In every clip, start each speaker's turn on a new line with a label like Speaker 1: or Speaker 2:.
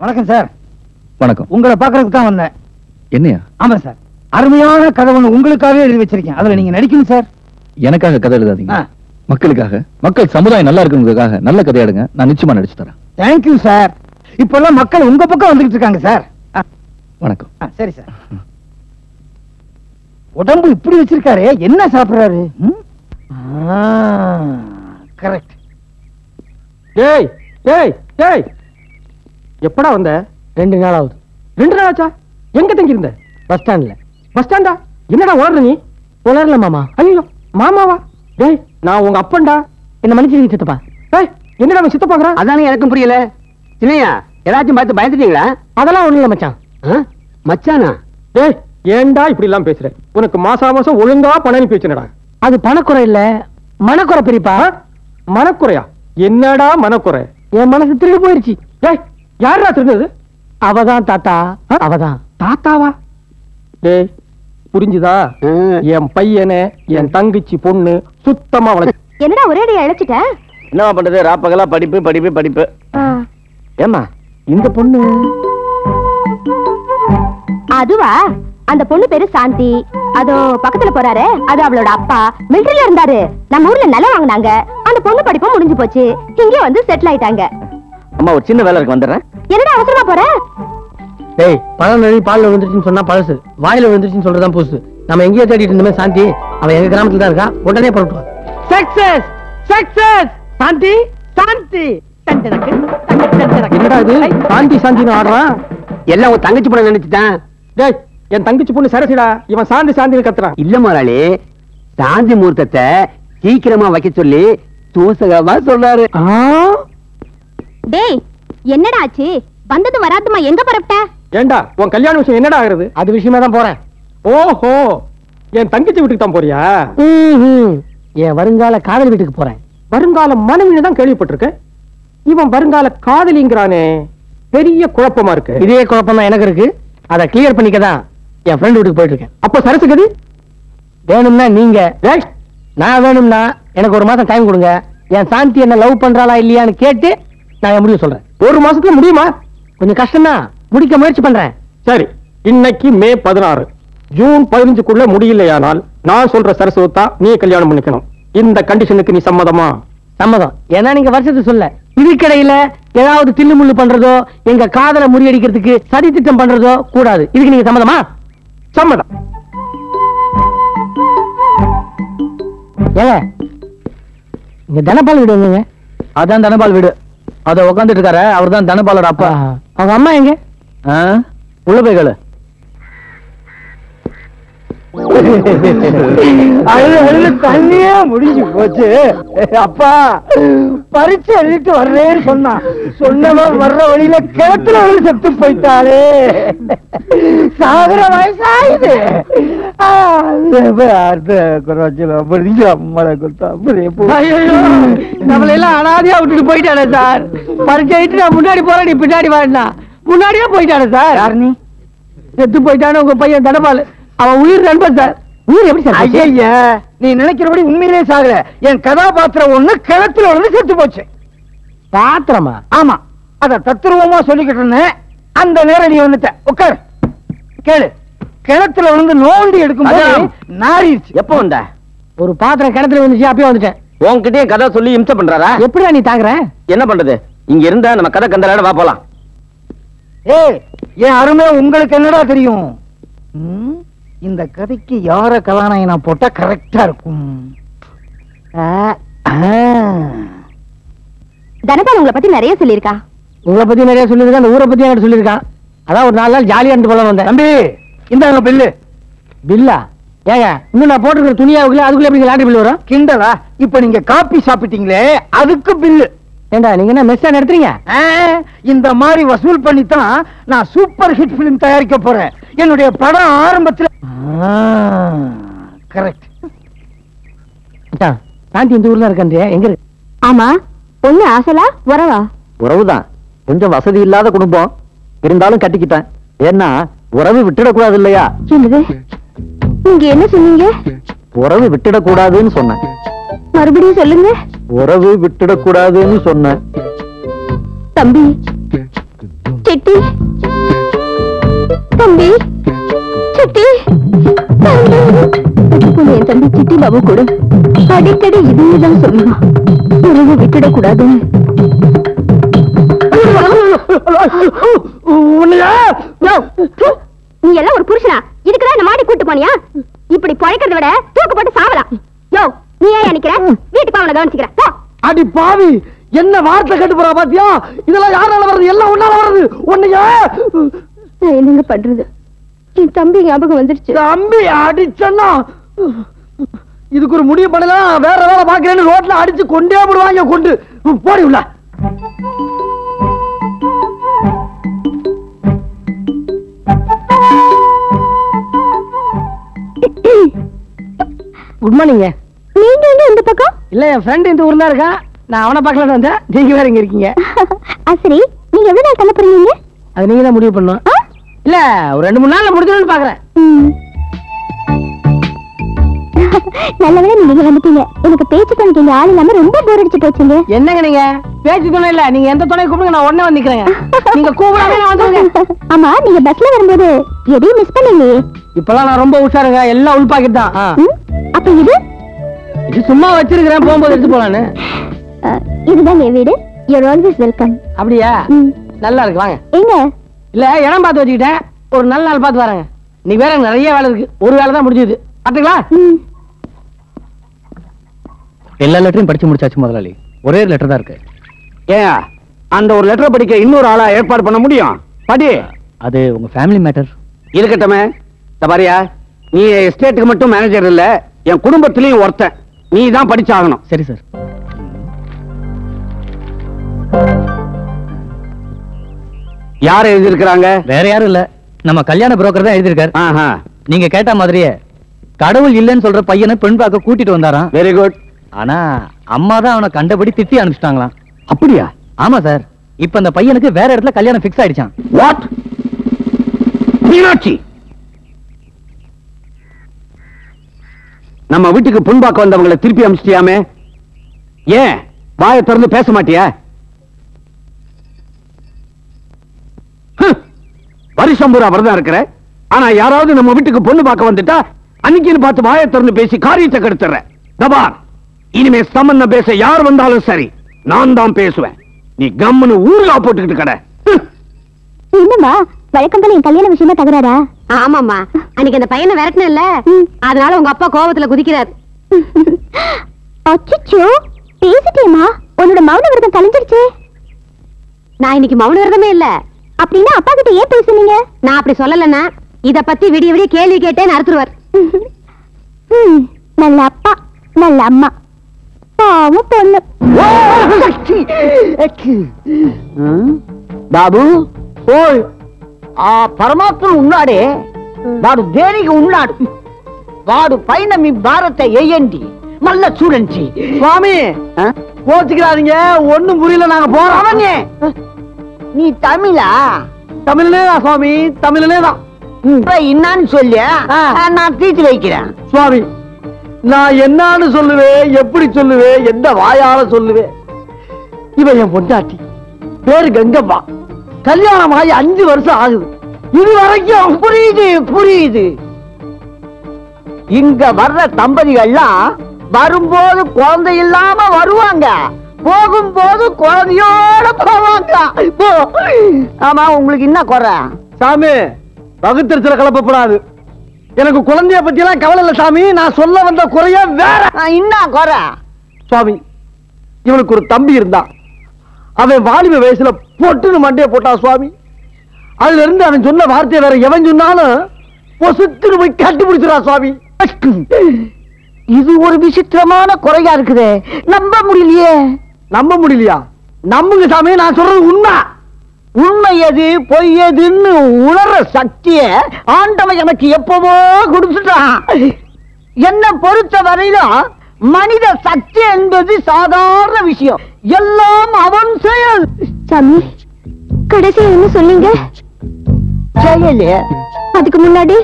Speaker 1: வணக்கம் சார்.
Speaker 2: வணக்கம்.
Speaker 1: உங்களை பாக்குறதுக்கு தான் வந்தேன்.
Speaker 2: என்னையா?
Speaker 1: ஆமா சார், அருமையான கதை ஒண்ணு உங்களுக்காகவே எழுதி வச்சிருக்கேன். அதுல நீங்க நடிக்கணும் சார்.
Speaker 2: எனக்காக கதை எழுதாதீங்க. மக்களுக்காக, மக்கள் சமுதாயம் நல்லா இருக்கணுங்கிறதுக்காக நல்ல கதை எடுங்க. நான் நிச்சயமா நடிச்சு தரேன்.
Speaker 1: Thank you sir. இப்பெல்லாம் மக்கள் உங்க பக்கம் வந்துகிட்டு இருக்காங்க சார்.
Speaker 2: வணக்கம்.
Speaker 1: சரி சார். உடம்பு இப்படி வச்சிருக்காரு, என்ன சாப்பிடுறாரு? கரெக்ட்.
Speaker 3: டேய் டேய் டேய், எப்படா வந்த?
Speaker 1: 2 நாள் ஆகுது.
Speaker 3: 2 நாள் ஆச்சா? எங்க தங்கி இருந்த?
Speaker 1: பஸ் ஸ்டாண்ட்ல.
Speaker 3: பஸ் ஸ்டாண்டா? என்னடா ஓடுற நீ?
Speaker 1: உளரல மாமா.
Speaker 3: ஐயோ மாமாவா? டேய் நான் உங்க அப்பன்டா.
Speaker 1: என்ன மன்னிச்சிருங்க சித்தப்பா.
Speaker 3: டேய் என்னடா அவன் சித்த பாக்குறான்?
Speaker 4: அதானே எனக்கும் புரியல. சின்னையா ஏதாச்சும் பார்த்து பயந்துட்டீங்களா?
Speaker 1: அதெல்லாம் ஒண்ணு இல்ல மச்சான்.
Speaker 4: மச்சானா?
Speaker 3: டேய் ஏன்டா இப்படி எல்லாம் பேசுற? உனக்கு மாசம் ஒழுங்கா பணம் அனுப்பி வச்சுனடா.
Speaker 1: அது பணக்குறை இல்ல, மனக்குறை பெரியப்பா.
Speaker 3: மனக்குறையா? என்னடா மனக்குறை?
Speaker 1: என் மனசு திருடி போயிருச்சு.
Speaker 3: டேய் யாரா திருடுது?
Speaker 1: அவதான் தாத்தா. அவதான்.
Speaker 3: தாத்தாவா? டேய் புரிஞ்சுதா? என் பையனை என் தங்கச்சி பொண்ணு சுத்தமா வளர்ச்சி.
Speaker 5: என்னடா ஒரே அடி அழைச்சிட்ட?
Speaker 4: என்னவா பண்றது? ராப்பகலா படிப்பு படிப்பு படிப்பு. ஏமா இந்த பொண்ணு?
Speaker 5: அதுவா? அந்த பொண்ணு பேரு சாந்தி. அதோ பக்கத்துல போறாரு, அது அவளோட அப்பா. மிலிட்டரியில இருந்தாரு. நம்ம ஊர்ல நிலம் வாங்கினாங்க. அந்த பொண்ணு படிப்பும் முடிஞ்சு போச்சு. இங்கே வந்து செட்டில் ஆயிட்டாங்க.
Speaker 4: அம்மா ஒரு சின்ன வேலை இருக்கு, வந்துடுறேன்.
Speaker 5: என்னடா அவசரமா போற?
Speaker 1: டேய், பழம் நழுவி பால்ல விழுந்துருச்சுன்னு சொன்னா பழசு, வாயில விழுந்துருச்சுன்னு சொல்றதான் புதுசு. நம்ம எங்கேயோ தேடிட்டு இருந்தோமே சாந்தி, அவன் எங்க கிராமத்துல தான் இருக்கா. உடனே புறப்பட்டு சக்சஸ் சக்சஸ். சாந்தி சாந்தி.
Speaker 3: என்னடா இது சாந்தி சாந்தின்னு ஆடுறான்?
Speaker 4: எல்லாம் உன் தங்கச்சி பொண்ணு நினைச்சுட்டான்.
Speaker 3: டேய் என் தங்கச்சி பொண்ணு சரசிடா. இவன் சாந்தி சாந்தின்னு கத்துறான்.
Speaker 4: இல்ல முதலாளி, சாந்தி முகூர்த்தத்தை சீக்கிரமா வைக்க சொல்லி தூசகமா சொல்றாரு.
Speaker 5: டேய் என்னடா ஆச்சு? வந்தது வராதுமா எங்க பரப்பிட்ட?
Speaker 3: ஏண்டா உன் கல்யாண விஷயம் என்னடா ஆகுறது?
Speaker 1: அது விஷயமா தான் போறேன்.
Speaker 3: ஓஹோ, என் தங்கச்சி வீட்டுக்கு தான் போறியா?
Speaker 1: என் வருங்கால காதல் வீட்டுக்கு போறேன்.
Speaker 3: வருங்கால மனைவின்னு தான் கேள்விப்பட்டிருக்கேன். இவன் வருங்கால காதலிங்கிறானே, பெரிய குழப்பமா இருக்கு.
Speaker 1: இதே குழப்பம் தான் எனக்கு இருக்கு. அதை கிளியர் பண்ணிக்கதான் என் ஃப்ரெண்ட் வீட்டுக்கு போயிட்டு இருக்கேன்.
Speaker 3: அப்ப சரசுகதி
Speaker 1: வேணும்னா நீங்க, நான் வேணும்னா எனக்கு 1 மாசம் டைம் கொடுங்க. என் சாந்தி என்ன லவ் பண்றாளா இல்லையான்னு கேட்டு நான் என் முடிவு சொல்றேன்.
Speaker 3: 1 மாசத்துல முடியுமா?
Speaker 1: கொஞ்சம் கஷ்டம் தான், முடிக்க முயற்சி பண்றேன்.
Speaker 3: சரி, இன்னைக்கு மே 16, ஜூன் 15க்குள்ள முடியலையானால் நான் சொல்ற சரசுவத்தா நீ கல்யாணம் பண்ணிக்கணும். இந்த கண்டிஷனுக்கு நீ சம்மதமா?
Speaker 1: சம்மதம். ஏன்னா நீங்க வருஷத்துக்கு சொல்ல, இதுக்கிடையில ஏதாவது தில்லு முள்ளு பண்றதோ, எங்க காதலை முறியடிக்கிறதுக்கு சதி திட்டம் பண்றதோ கூடாது. இதுக்கு நீங்க சம்மதமா?
Speaker 3: சம்மதம்.
Speaker 1: ஏங்க இங்க தனபால் வீடு எங்க?
Speaker 2: அதான் தனபால் வீடு. அத உட்காந்துட்டு இருக்காரு, அவர் தான் தனபாலோட அப்பா.
Speaker 1: அவங்க அம்மா எங்க?
Speaker 2: உள்ள போய் கேளு.
Speaker 1: அழுது தண்ணியே முடிஞ்சு போச்சு. அப்பா பரிச்சு எழுதிட்டு வர்றேன்னு சொன்னான். சொன்னவன் வர்ற வழியில கிணத்துல விழுந்து செத்து போயிட்டாரு. சாகுற வயசாயுது. நம்மள எல்லாம் அனாதையா விட்டுட்டு போயிட்டானே சார். பரிச்சு எழுதிட்டு நான் முன்னாடி போறேன், நீ பின்னாடி வாடினா. முன்னாடியே போயிட்டானே சார். யார் நீ? செத்து போயிட்டானு உங்க பையன் தனபால். அவன் உயிர் நண்பன் சார். உயிர் எப்படி சார்? ஐயா, நீ நினைக்கிறபடி உண்மையிலே சாகல. என் கதாபாத்திரம் ஒண்ணு கிணத்துல விழுந்து செத்து போச்சு. பாத்திரமா? ஆமா, அத தத்துருவமா சொல்லிக்கிட்டு இருந்தேன். அந்த நேரம் நீ வந்துட்ட. உட்கார், கேளு. கிணத்துல விழுந்து நோண்டி எடுக்கும் போது நாரிடுச்சு.
Speaker 4: எப்ப வந்த?
Speaker 1: ஒரு பாத்திரம் கிணத்துல வந்துச்சு, அப்பயே வந்துட்டேன்.
Speaker 4: உன்கிட்டயே கதை சொல்லி இம்சை பண்றாரா?
Speaker 1: எப்படியா நீ தாங்குற?
Speaker 4: என்ன பண்றது? இங்க இருந்தா நம்ம கதை கந்தலாட வா போலாம்.
Speaker 1: ஏய், என் அருமை உங்களுக்கு என்னடா தெரியும்? இந்த கதைக்கு யார கதாநாயகனா போட்டா கரெக்டா இருக்கும்?
Speaker 5: தனபால் உங்களை பத்தி நிறைய சொல்லியிருக்கா.
Speaker 1: உங்களை பத்தி நிறைய சொல்லியிருக்கா, அந்த ஊரை பத்தி எனக்கு சொல்லியிருக்கான். அதான் ஒரு 4 நாள் ஜாலியா இருந்து போல வந்தேன். தம்பி இந்த பில்லு. பில்லா? ஏங்க இன்னும் நான் போட்டுக்கிற துணியாவுக்குள்ள அதுக்குள்ள எப்படி லாட்டரி பில்லு வரும்? கிண்டலா? இப்ப நீங்க காப்பி சாப்பிட்டீங்களே அதுக்கு பில்லு. ஏண்டா நீங்க என்ன மெஸ்ஸா நடத்துறீங்க? இந்த மாதிரி வசூல் பண்ணித்தான் நான் சூப்பர் ஹிட் பிலிம் தயாரிக்க போறேன். என்னுடைய படம் ஆரம்பத்துல கரெக்ட். சாந்தி இந்த ஊர்ல இருக்கே, எங்க இருக்கு?
Speaker 5: ஆமா, பொண்ணு ஆசலா உறவா?
Speaker 4: உறவுதான். கொஞ்சம் வசதி இல்லாத குடும்பம் இருந்தாலும் கட்டிக்கிட்டேன். ஏன்னா உறவு விட்டுடக்கூடாது இல்லையா?
Speaker 5: என்னது நீங்க என்ன சொன்னீங்க?
Speaker 4: உறவு விட்டுடக்கூடாதுன்னு சொன்னேன்.
Speaker 5: மறுபடியும் சொல்லுங்க.
Speaker 4: உறவு விட்டுடக்கூடாதுன்னு சொன்னேன்.
Speaker 5: தம்பி, சிட்டி தம்பி சிட்டி என் தம்பி சிட்டி பாபு கூட அடிக்கடி இதுதான் சொல்லுவான் உறவு விட்டுடக்கூடாது. நீ எல்லாம் ஒரு புருஷனா? இதுக்குதான் இந்த மாடி கூட்டு போனியா? இப்படி பழைக்கிறத விட தூக்கு போட்டு சாவலாம். யோ நீ ஏன் நினைக்கிற? வீட்டுக்கு அவனை கவனிச்சுக்கிறேன்.
Speaker 1: அடி பாவி, என்ன வார்த்தை கட்டு போறா பாத்தியா? இதெல்லாம் யாரால வருது? எல்லாம் உன்னால வருது. உன்னையா
Speaker 5: நான் என்னங்க பண்றது? என் தம்பி ஞாபகம் வந்துருச்சு.
Speaker 1: தம்பி அடிச்சன்னா இதுக்கு ஒரு முடிவு பண்ணலாம். வேற வேலை பாக்குறேன்னு ரோட்ல அடிச்சு கொண்டே போடுவாங்க. கொண்டு போடி உள்ள. Good morning.
Speaker 5: நீங்க எங்க இந்த பக்கம்?
Speaker 1: இல்ல என் ஃப்ரெண்ட் இந்த ஊர்ல இருக்கான். நான் அவனை பார்க்கல வந்தேன். நீங்க வேற இங்க இருக்கீங்க.
Speaker 5: சரி, நீங்க எவ்வளவு நாள் தங்க போறீங்க?
Speaker 1: அது நீங்க தான் முடிவு பண்ணணும். இல்ல ஒரு 2-3 நாள்ல முடிஞ்சிடும்னு பாக்குறேன்.
Speaker 5: நல்லவேளை நீங்க வந்துட்டீங்க. எனக்கு பேச்சு துணைக்கு இங்க ஆள் இல்லாம ரொம்ப போர் அடிச்சு போச்சுங்க.
Speaker 1: என்னங்க நீங்க பேச்சு துணை இல்ல, நீங்க எந்த துணை கூப்பிடுங்க, நான் உடனே வந்து நிக்கிறேங்க. நீங்க கூப்பிடாம நான் வந்துருங்க.
Speaker 5: ஆமா, நீங்க பஸ்ல வரும்போது எதையும் மிஸ் பண்ணீங்களே?
Speaker 1: இப்பெல்லாம் நான் ரொம்ப உஷாருங்க. எல்லாம் உள் பாக்கெட் தான்.
Speaker 5: அப்ப இது
Speaker 1: சும்மா வச்சிருக்கிறேன், போகும்போது எடுத்து போலான்னு.
Speaker 5: இதுதான் என் வீடு. Your always welcome.
Speaker 1: அப்படியா? நல்லா இருக்கு, வாங்க.
Speaker 5: எங்க?
Speaker 1: இல்ல இடம் பார்த்து வச்சுக்கிட்டேன். ஒரு நல்ல நாள் பார்த்து வரேங்க. நீ வேற நிறைய வேலை இருக்கு. ஒரு வேலை தான் முடிஞ்சது. பாத்துங்களா?
Speaker 2: எல்லா லெட்டரையும் படிச்சு முடிச்சாச்சு முதலாளி. ஒரே லெட்டர் தான் இருக்கு.
Speaker 3: ஏன் அந்த ஒரு லெட்டர் படிக்க இன்னொரு ஆளா ஏற்பாடு பண்ண முடியும்? படி.
Speaker 2: அது உங்க ஃபேமிலி மேட்டர்.
Speaker 3: இருக்கட்டுமே. தபாரியா, நீ எஸ்டேட்டுக்கு மட்டும் மேனேஜர் இல்ல, என் குடும்பத்திலையும் ஒருத்தன். நீ தான் படிச்சாகணும்.
Speaker 2: சரி சார்.
Speaker 3: யார் எழுதியிருக்கிறாங்க?
Speaker 2: வேற யாரும் இல்ல, நம்ம கல்யாண புரோக்கர் தான் எழுதியிருக்காரு. நீங்க கேட்ட மாதிரியே கடவுள் இல்லைன்னு சொல்ற பையனை பெண் பார்க்க கூட்டிட்டு வந்தாராம்.
Speaker 3: Very good.
Speaker 2: ஆனா அம்மா தான் அவனை கண்டபடி திட்டி அனுப்பிச்சிட்டாங்களாம்.
Speaker 3: அப்படியா?
Speaker 2: ஆமா சார். இப்ப அந்த பையனுக்கு வேற இடத்துல கல்யாணம் பிக்ஸ் ஆயிடுச்சான்.
Speaker 3: வாட்? மீனாட்சி, நம்ம வீட்டுக்கு புண்பாக்க வந்தவங்களை திருப்பி அனுப்பிச்சிட்டியாமே, ஏன் வாயை திறந்து பேச மாட்டியா? வருஷம் பூரா வரதா இருக்கிற, ஆனா யாராவது நம்ம வீட்டுக்கு பொண்ணு பார்க்க வந்துட்டா அன்னைக்குன்னு பார்த்து வாயை திறந்து பேசி காரியத்தை கெடுத்துற. தபார், இனிமே சம்பந்தம் பேச யார் வந்தாலும் சரி, நான் தான் பேசுவேன். நீ கம்முன்னு ஊருகா போட்டுக்கிட்டு கடை.
Speaker 5: என்னம்மா வழக்கம் போல என் கல்யாண விஷயமா தகராறா?
Speaker 6: ஆமாமா, அன்னைக்கு அந்த பையனை விரட்டன இல்ல, அதனால உங்க அப்பா கோபத்துல குதிக்கிறார்.
Speaker 5: அச்சச்சோ, பேசிட்டேமா? உன்னோட மௌன விரதம் கலைஞ்சிருச்சு.
Speaker 6: நான் இன்னைக்கு மௌன விரதமே இல்ல.
Speaker 5: அப்படின்னா அப்பா கிட்ட ஏன் பேசுனீங்க?
Speaker 6: நான் அப்படி சொல்லலன்னா இத பத்தி விடிய விடிய கேள்வி கேட்டேன்னு அறுத்துருவார்.
Speaker 5: நல்ல அப்பா நல்ல அம்மா, பாவம் பொண்ணு.
Speaker 1: బాబు ఓయ్ ఆ పరమాత్ముడు ఉన్నాడే, వాడు దేనికి ఉన్నాడు? వాడు పైన మీ భారత వేయండి, మళ్ళా చూడండి. స్వామి கோச்சுக்கிறாதீங்க, ஒண்ணும் புரியல, நாங்க போறோம். நீ தமிழா? தமிழ்லே தான் சுவாமி, தமிழ்லே தான். என்னன்னு சொல்லி நான் தீர்த்து வைக்கிறேன். சுவாமி, நான் என்னன்னு சொல்லுவேன், எப்படி சொல்லுவேன், எந்த வாயால சொல்லுவேன்? இவன் என் பொண்டாட்டி, பேரு கங்கம்மா. கல்யாணம் ஆகி 5 வருஷம் ஆகுது. இது வரைக்கும் புரியுது புரியுது. இங்க வர்ற தம்பதிகள்லாம் வரும்போது குழந்தை இல்லாம வருவாங்க, போகும்போது குழந்தையோட போவாங்க. ஆமா, உங்களுக்கு என்ன குறை? சாமி, பகுத்தறிச்சல கலப்பப்படாது. எனக்கு குழந்தைய பத்தி எல்லாம் கவலை இல்ல சாமி. நான் சொல்ல வந்த குறைய வேற. என்ன குறை? சுவாமி, இவனுக்கு ஒரு தம்பி இருந்தான். அவன் வாலிப வயசுல பொட்டுன்னு மண்டைய போட்டான் சுவாமி. அதுல இருந்து அவன் சொன்ன வார்த்தையை வேற எவன் சொன்னாலும் பொசுத்துன்னு போய் கட்டி பிடிச்சிடா சுவாமி. இது ஒரு விசித்திரமான குறையா இருக்குதே, நம்ப முடியலையே. நம்ப முடியலையா? நம்புங்க சாமி, நான் சொல்றது உண்மை. உண்மை எது பொய் எதுன்னு உணர சக்திய ஆண்டவன் எனக்கு எப்பவோ கொடுத்துட்டான். என்ன பொறுத்த வரையிலும் மனித சக்தி என்பது சாதாரண விஷயம், எல்லாம் அவன் செயல்.
Speaker 5: சாமி, கடைசி என்ன சொன்னீங்க?
Speaker 1: செயல்.
Speaker 5: அதுக்கு முன்னாடி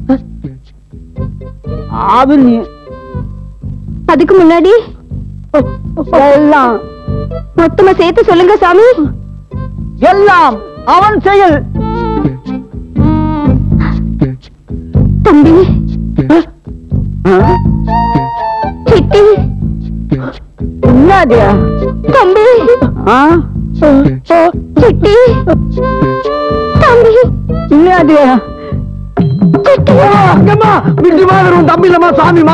Speaker 5: அதுக்கு முன்னாடி எல்லாம் மொத்தமா சேர்த்து சொல்லுங்க சாமி.
Speaker 1: எல்லாம் அவன் செயல்.
Speaker 5: தம்பி சிட்டி
Speaker 1: என்னது
Speaker 5: தம்பி சிட்டி தம்பி
Speaker 1: என்னது
Speaker 3: அங்கம்மா விட்டு வாங்க தம்பிலமா சாமிமா.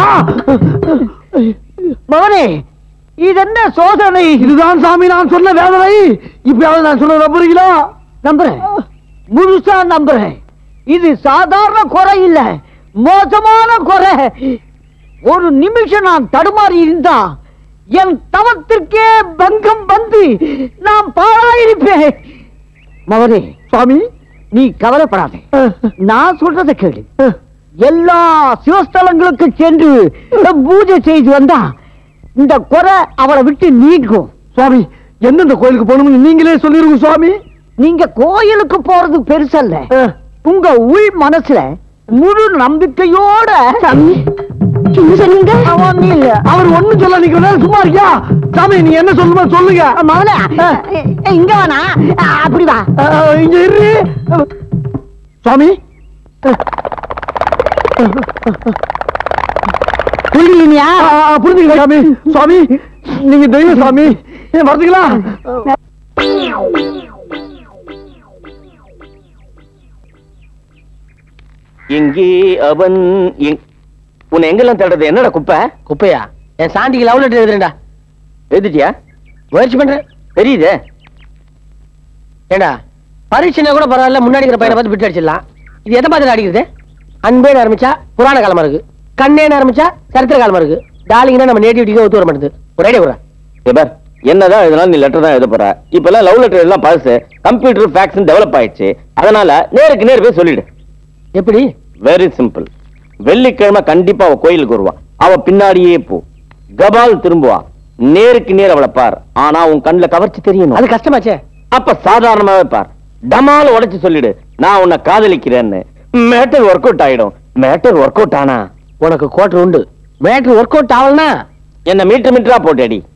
Speaker 1: மகனே இது என்ன சோதனை?
Speaker 3: இதுதான் சாமி நான் சொன்ன வேதனை. இப்பயாவது நான் சொன்ன நம்புறீங்களா?
Speaker 1: நம்புறேன், முழுசா நம்புறேன். இது சாதாரண குறை இல்ல, மோசமான குறை. ஒரு நிமிஷம் நான் தடுமாறி இருந்தா என் தவத்திற்கே பங்கம் வந்து நான் பாழாயிருப்பேன். மகனே
Speaker 3: சாமி
Speaker 1: நீ கவலைப்படாதே, நான் சொல்றத கேளு. எல்லா சிவஸ்தலங்களுக்கு சென்று பூஜை செய்து வந்தா இந்த குறை அவளை விட்டு நீங்கும்.
Speaker 3: சுவாமி எந்தெந்த கோயிலுக்கு போகணும்னு நீங்களே சொல்லிருங்க சுவாமி.
Speaker 1: நீங்க கோயிலுக்கு போறது பெருசல்ல, உங்க உள் மனசுல முழு நம்பிக்கையோட
Speaker 5: சொன்னீங்க
Speaker 3: அவர் ஒண்ணும் சொல்ல நீங்க சும்மா இருக்கியா? சாமி நீ என்ன சொல்லுமா சொல்லுங்க.
Speaker 1: மகனே இங்க வேணா அப்படி வா.
Speaker 3: இங்க இரு சுவாமி.
Speaker 1: புரியலையா?
Speaker 3: புரிஞ்சுக்கலாம் சாமி. சுவாமி நீங்க தெய்வம் சாமி, வரதுங்களா?
Speaker 7: எங்கே அவன் உன்னை எங்கெல்லாம் தேடுறது? என்னடா குப்பை?
Speaker 2: குப்பையா? என் சாண்டிக்கு லவ் லெட்டர் எழுதுறேன்டா.
Speaker 7: எழுதிட்டியா?
Speaker 2: முயற்சி பண்றேன்.
Speaker 7: தெரியுதே.
Speaker 2: ஏண்டா பரீட்சை கூட பரவாயில்ல, முன்னாடி இருக்கிற பையனை பார்த்து பிட்டு அடிச்சிடலாம். இது எதை பார்த்து அடிக்கிறது? அன்பேன்னு ஆரம்பிச்சா புராண காலமா இருக்கு, கண்ணேன்னு ஆரம்பிச்சா சரித்திர காலமா இருக்கு, டார்லிங்னா நம்ம நேட்டிவிட்டிக்கு ஒத்து வர மாட்டேது. ஒரு ஐடியா கூட.
Speaker 7: ஏபார் என்னதான் இதனால நீ லெட்டர் தான் எழுத போற. இப்ப எல்லாம் லவ் லெட்டர் எல்லாம் பழசு. கம்ப்யூட்டர் ஃபேக்ஸ் டெவலப் ஆயிடுச்சு. அதனால நேருக்கு நேர் போய் சொல்லிடு.
Speaker 2: எப்படி?
Speaker 7: Very simple. வெள்ளிக்கிழமை கண்டிப்பா அவ கோயிலுக்கு வருவா. அவ பின்னாடியே போ. கபால் திரும்புவா. நேருக்கு நேர் அவளை பார். ஆனா உன் கண்ணுல கவர்ச்சி தெரியணும்.
Speaker 2: அது கஷ்டமாச்சே.
Speaker 7: அப்ப சாதாரணமாவே பார். டமால உடைச்சு சொல்லிடு, நான் உன்னை காதலிக்கிறேன்னு. மேட்டர் ஒர்க் அவுட் ஆயிடும். மேட்டர் ஒர்க் அவுட் ஆனா
Speaker 2: உனக்கு கோட்டர் உண்டு. மேட்ரு ஒர்க் அவுட் ஆகலனா
Speaker 7: என்ன மீட்டர் மீட்டரா போட்டு அடி.